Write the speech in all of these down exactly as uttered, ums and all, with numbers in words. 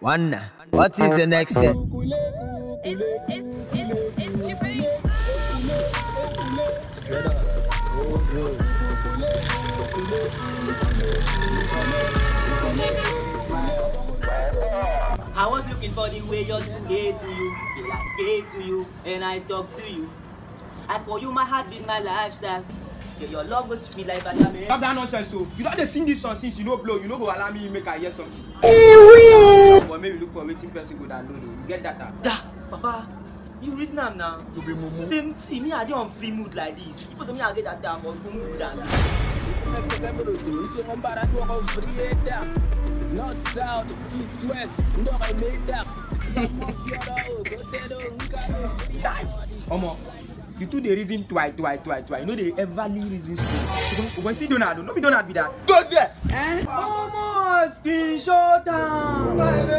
One. What is the next step? It, it, it, it's your face. Straight up. Oh, good. I was looking for the way just to get to you. Till I get to you and I talk to you. I call you my heartbeat, my lifestyle. Yeah, your love goes sweet like vitamin. Stop that nonsense, so you don't sing this song since you know blow. You know go allow me make I hear something. Or maybe look for waiting person go download. You get that? Da, Papa, you reason am now. Same, see me I dey on free mood like this. People say me I get that time for good mood and. North, south, east, west, no I made that. Omo, you two dey reason twice, twice, twice, twice. You know they ever reason straight. When see Donald, no be Donald be that. Go there. Eh? Omo, screenshot am.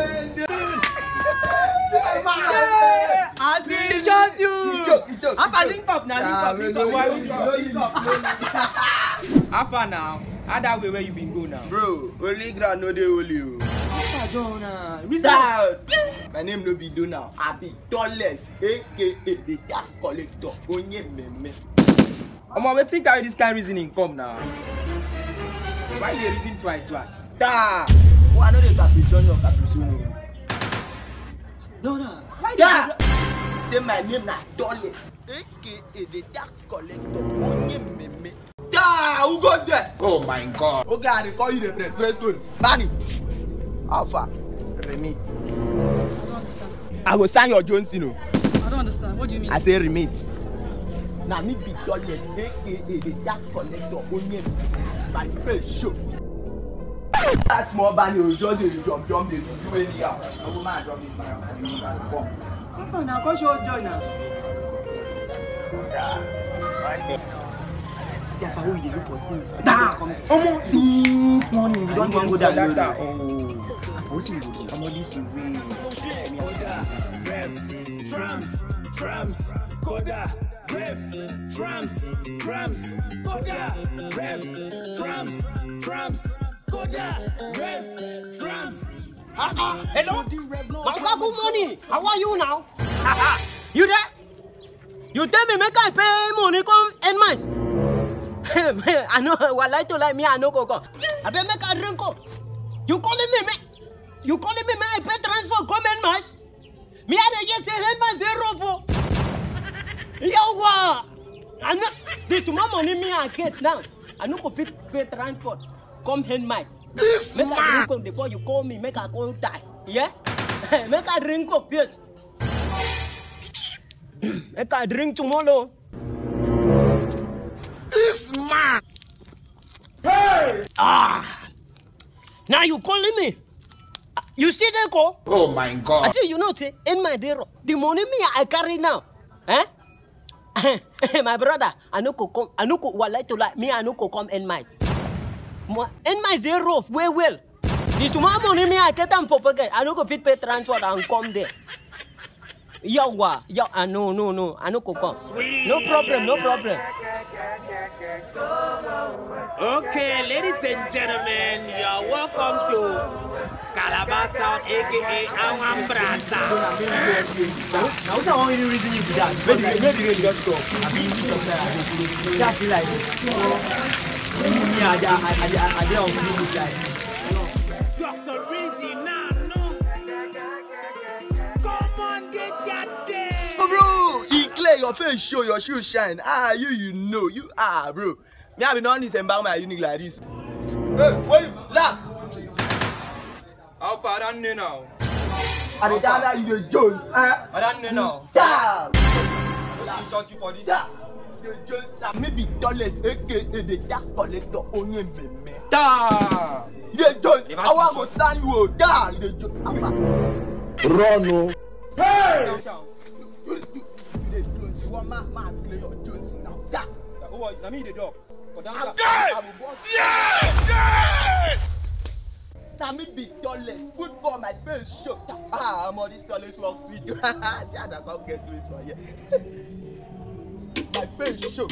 I screenshot you. How link up now? Link up, link up. Link up. How far now? How that way where you been go now? Bro, only ground no dey only you. How far Donald? Down. My name no be Donald. I be tallest, aka the tax collector. Onye meme. Omo, wetin carry this kind reasoning come now? Why you dey reason twice, twice? Da. Oh, I know the capricion your capricion. Donald, why Da. Say my name na tallest, aka the tax collector. Onye meme. Da. Who goes there? Oh my God. Okay, I call you the press press phone. Manny. Alpha. Remit. I don't understand. I will sign your Jones, you know. I don't understand. What do you mean? I say remit. Now me be tallest, aka the tax collector. Onye my face show. That small band you just dey jump jump dey do anyhow. I go man drop this man. How far now? Come show joy now. Yeah, but who you look for things? Almost since morning we Don't don't go go down down. that. Oh, what's you doing? I'm on this way. Ref, drums, drums, coda, ref, drums, drums, coda, ref, drums, drums, coda, ref, drums. Uh-uh. Hello? Mama, good morning. How are you now? You there? You tell me make I pay money come end month. I know what like to like me, I know go go. I better make a drink up. You calling me, me? You calling me, me? I pay transfer come end month. Me I dey get say end month dey robo. Yo what? I know the tomorrow money me I get now. I know go pay pay transport come end month. Make a drink up before you call me. Make a go die. Yeah? Make a drink up, yes. Make a drink tomorrow. This man. Hey! Ah! Now you calling me? You still there, call? Oh my God. I tell you not in my day. The money me I carry now. Eh? My brother, I no go come. I no go like to like me. I no go come in my. In my day rough, way well. This tomorrow money me I get them for pocket. I no go pay pay transport and come there. Yo, wa, yo, ah, no, no, no, I no go come. No problem, no problem. Okay, ladies and gentlemen, you are welcome to Calabar Sound, aka Alhambra Sound. Now, what's the only reason you do that? Maybe maybe you just stop. I mean, sometimes I feel like this. Me, I I I I dey on free like. Doctor Rizzy, now, no. Come on, get that there. Oh, bro, he clear your face, show your shoes shine. Ah, you, you know, you are, bro. Me, I been on this environment unique like this. Hey, wait, laugh. How far I don't know now? I dey tell that you the Jones, eh? I don't know now. Damn. Just shot you for this. Damn. The Jones, now maybe dollars, aka the tax collector, only me, me. Da. The Jones, I want to stand you. Damn, the Jones, Rono. Hey! the Jones, you want my man play your Jones now. Damn. Oh boy, na me the dog. I'm dead. Yeah, yeah. Now me be tallest, good for my face show. Ah, I'm on this tallest walk sweet. See how I come get this one here. My face show.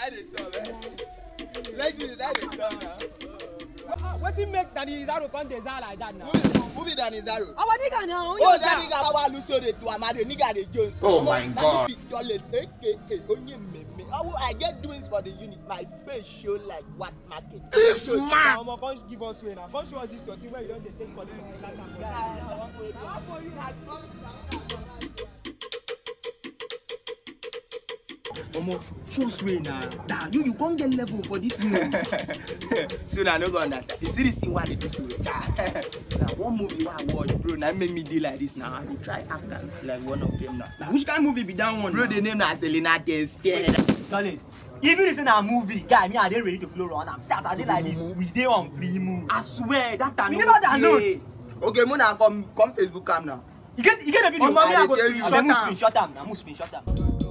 that is so, man. Like this, that is so, man. What do you make Danny Zaro come to like that now? Who be Danny Zaro? Our nigga now. Oh, that nigga, I want to show the two amade nigga the Jones. Oh my God. Dollars, aka only me. Oh, I get doings for the unit. My face show like what market. This man. I'm going to give us way now. Come show us this your thing where you don't take for them. Omo, show sway now. Nah, you you can't get level for this thing. So now no go understand. You see this thing why they do so. Now one movie why I watch, bro. Now make me deal like this now. I dey try act like one of them now. Now which kind of movie be that one? Bro, the name na Selena Tested. Honest. Even if in a movie, guy, me I dey ready to flow on. I'm sad I dey like this. We dey on free move. I swear that time. We never download. Okay, Mona, come come Facebook cam now. You get you get the video. Oh, mommy, I go screenshot them. Screenshot them. Now move screenshot them.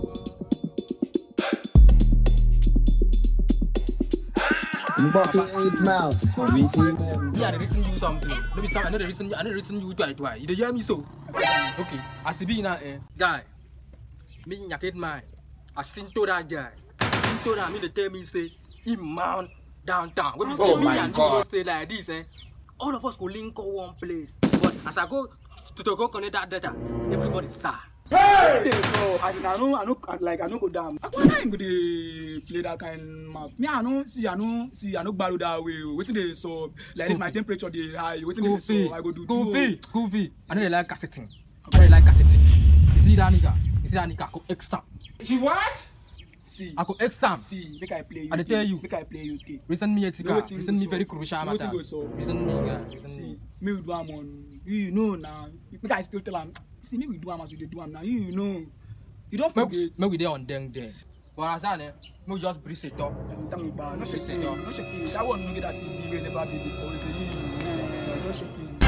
Bucky eight miles. So we see them. Yeah, they listen you something. Let me I know they listen. I know they listen you twice twice. You hear me so? Okay. I see be now, eh, guy. Me nyaked my. I seen to that guy. I seen to that. Me they tell me say, him man downtown. When we say Oh me my and God. you say like this, eh, all of us go link up one place. But as I go to, to go connect that data, everybody sad. Hey! So I I know I know like I know go down. I wanna go dey play that kind map. Me I know see I know see I know borrow that way. Wetin dey so like this my temperature dey high. Wetin dey so I go do. School fee, school fee. I know they like cassetting. I know they like cassetting. You see that nigga? You see that nigga? I go exam. She what? See. I go exam. See, make I play you. I dey tell you. Make I play you. Okay. Reason me etika. No wetin Reason go me so. very crucial No matter. wetin go so. Reason me, guy. Reason See, me. me we do am on. You know now. Make I still tell am. See, me we do am as we dey do am now. You know. You don't Make forget. make we dey on them then. But as I know, make we just breeze it up. Tell me about. No shake Say it. it up. No shake it. That one nigga that see me wey never be before. He say you. No shake it.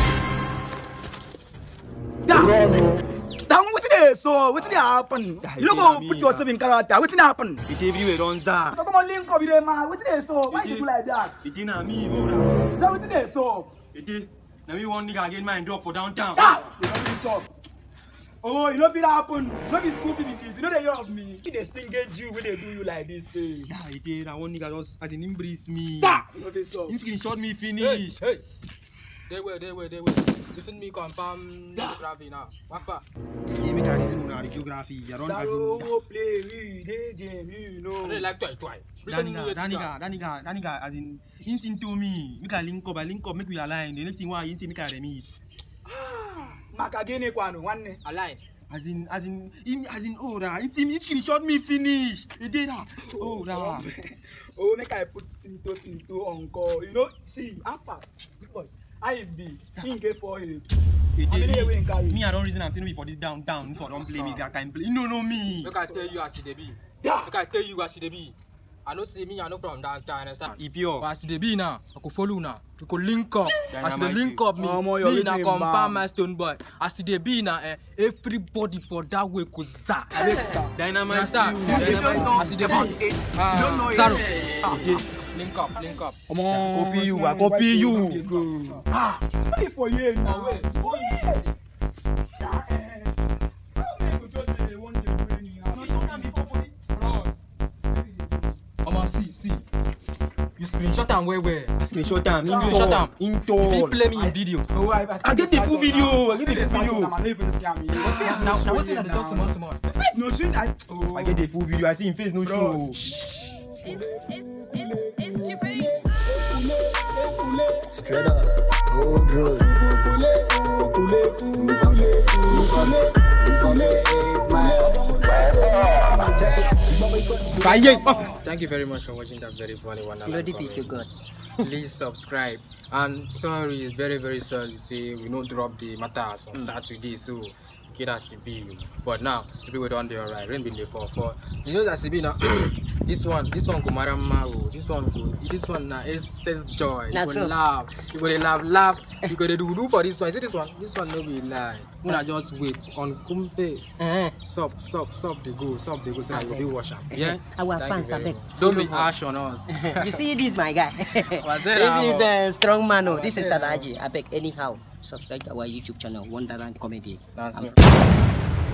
That one wetin dey so wetin dey happen? You no go put yourself in character. Wetin happen? It everywhere runs out. So come on link up with them man. Wetin dey so? Why you do like that? It ain't na me, bro. Is that wetin dey so? It is. Now me one nigga again mind drop for downtown. Ah! You no be so. Oh, you know fit happen. No be school people this. You know they hear of me. If they still get you when they do you like this, say. Nah, it is. Now one nigga just as in embrace me. Ah! You know fit so. He screenshot me Hey, finish. hey. They were, they were, they were. Listen me confirm geography now. Wapa. He make a reason on the geography. You run That as in. go play we dey game, you know. I don't like twice, twice. That nigga, that nigga, that nigga, that nigga, as in, he sing to me. Make a link up, I link up, make we align. The next thing why he say make a remix. Makagene kwano one. Align. As in, as in, him, as in, oh, that. He see me, he screenshot me finish. He did that. Oh, that. Oh, make I put Sinto Sinto on call. You know, see, Alpha, boy, I be, he get for him. He How many did way in me. carry? Me, I don't reason I'm telling me for this downtown. For don't play me, that kind play. You don't know me. Look, I tell you as it be. Yeah. Look, I tell you as it be. I know see me, I know from downtown, understand? He pure. But as it be now, I could follow now. We could link up. As they Dynamite. link up me, Oh, mo, you're me na listening, confirm man. my stone boy. As it be now, eh, everybody for that way could za. Alexa. Dynamite. Understand? Dynamite. As it be. Ah, Zaro. Link up, link up. Come on. Copy you, man, I copy why you. okay, go? Ah, wait for you now. Wait. Oh yeah. Yeah, eh. How many go just say they want to bring you? No, show them before for this cross. Come on, see, see. You screenshot am where where? Screenshot am. Screenshot am. Into. If you play me in video. Oh, I, I, I get the full video. I get the full video. I'm not even see me. Now, now what you talk to more, more? Face no shit. I. Oh. I get the full video. I see him face no show. It's, it's, it's, it's Chippy. Straight up. Oh, good. Thank you very much for watching that very funny one. Glory be to God. Please subscribe. And sorry, very very sorry to say we don't drop the matters on Saturday, so get us to be. But now people were done there alright. Rain been there for for. You know that be now. This one, this one go Marama. This one go. This one now is says joy. You That's go all. laugh. You go dey laugh laugh. You go dey do do for this one. See this one. This one no be lie. Una just wait on come face. Uh-huh. Sup, sup, sup, they go, sup, they go, so that you will be wash am. Yeah? Our Thank fans, you very abeg, much. Don't be follow us. harsh on us. You see this, my guy. What's This that is about? a strong man. Oh. This is What's that Salaji. I beg anyhow. Subscribe to our YouTube channel, Wonderland Comedy. That's I'm- it.